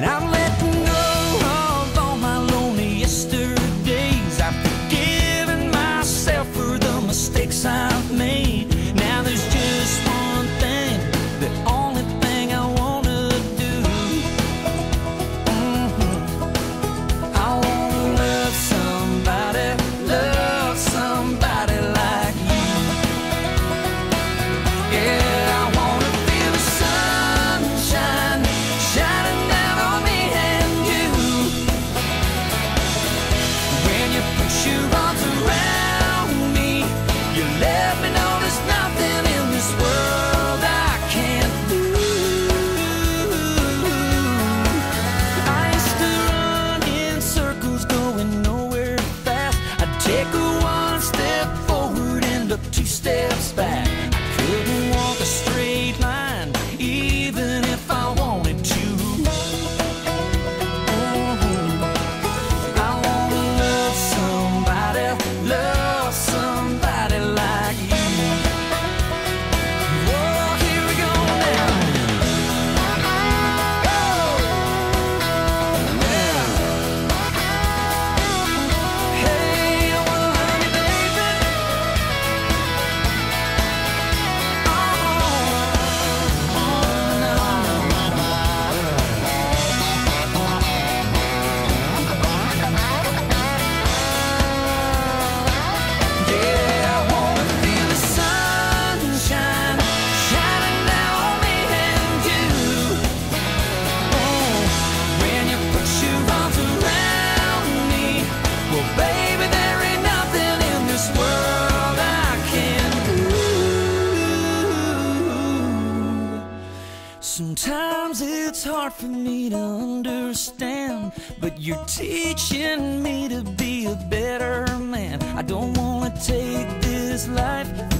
And I'm letting go of all my lonely yesterdays. I've forgiven myself for the mistakes I've made. Now there's just one thing, the only thing I wanna do. I wanna love somebody like you. Yeah, I wanna feel the sunshine shining down on me and you. When you put your arms around me, you let me know there's nothing in this world I can't do. I used to run in circles going nowhere fast. I'd take one step forward, end up two steps back. I couldn't walk a straight line even if I wanted to. I wanna love somebody like you. Oh, here we go now. Hey, I wanna love you, baby. Yeah, I wanna feel the sunshine shining down on me and you. Oh, when you put your arms around me, well, baby, there ain't nothing in this world I can't do. Sometimes it's hard for me to understand, but you're teaching me to be a better man. I don't wanna take this life